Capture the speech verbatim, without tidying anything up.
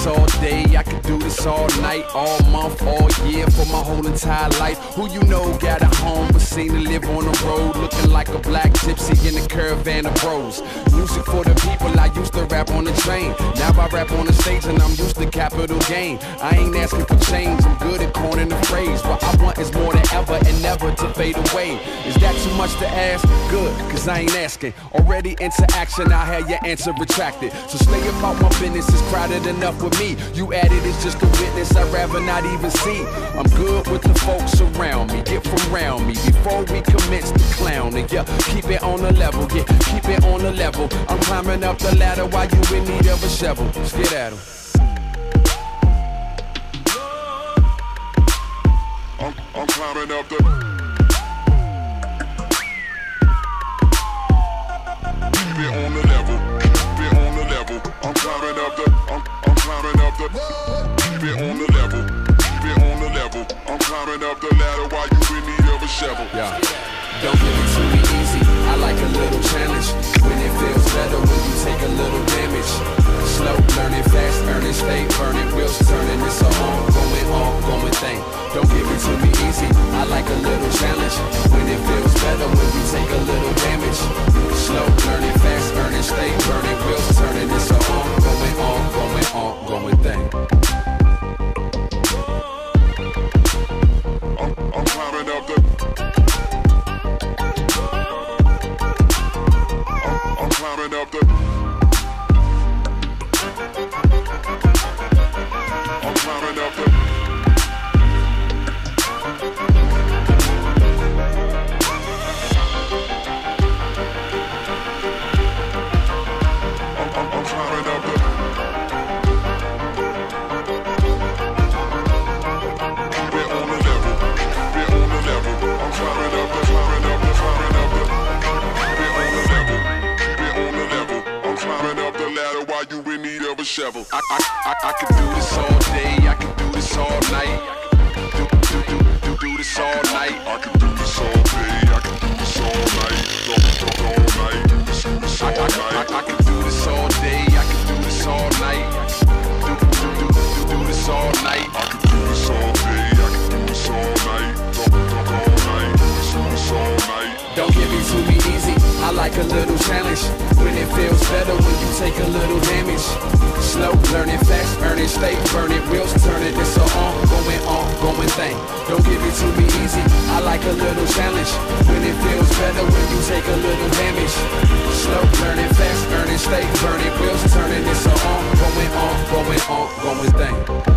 this all day, I could do this all night, all month, all year, for my whole entire life. Who you know got a home but seen to live on the road, looking like a black gypsy in a caravan of bros. Music for the people, I used to rap on the train. Now I rap on the stage and I'm used to capital gain. I ain't asking for change, I'm good at coining the phrase. What I want is more than ever and never to fade away. Is that too much to ask? Good, cause I ain't asking. Already into action, I had your answer retracted. So stay about my business, it's crowded enough with me. You added is just a witness, I'd rather not even see. I'm good with the folks around me, get from around me before we commence to clowning. Yeah, keep it on the level, yeah, keep it on the level. I'm climbing up the ladder while you in need of a shovel. Let's get at 'em. I'm, I'm climbing up the. Keep it on the level, keep it on the level. I'm climbing up the. I'm, I'm climbing up the. Keep it on the level, keep it on the level. I'm climbing up the ladder while you in need of a shovel. Yeah. Don't give it to me easy, I like a little challenge. When it feels better when you take a little damage. Slow, learning fast, earning, stay burning. Wheels turning, it's a ongoing, ongoing thing. Don't give it to me easy, I like a little challenge. When it feels better when you take a little damage. Slow, learning fast, earning, stay burning. Wheels turning, it's a ongoing, ongoing, ongoing thing. I'm, I'm climbing up the. I'm climbing up the. I'm climbing up the. I'm, I'm, I'm climbing up the. Keep it on the level, keep it on the level. I'm climbing up the, climbing up the, climbing up the. Keep it on the level, keep it on the level. I'm climbing up the ladder while you in need of a shovel. I, I, I, I could do this all day, I could do this all night. Do, do, do, do, do this all night. I can do this all day, I can do this all night. Go, go, go all night, do this, do this I, all I, night. I, I could do this all day, I could do this all night. Do, do, do, do, do this all night. I can do this all day, I can do this all night. Go, go, go all night, do this, do this all night. Don't give it to me easy, I like a little challenge. When it feels better when you take a little damage. Slow, learning fast, earning, stay burning. Wheels turning, it's a ongoing, ongoing thing. Don't give it to me easy, I like a little challenge. When it feels better when you take a little damage. Slow, learning fast, earning, stay burning. Wheels turning, it's a ongoing, ongoing, ongoing thing.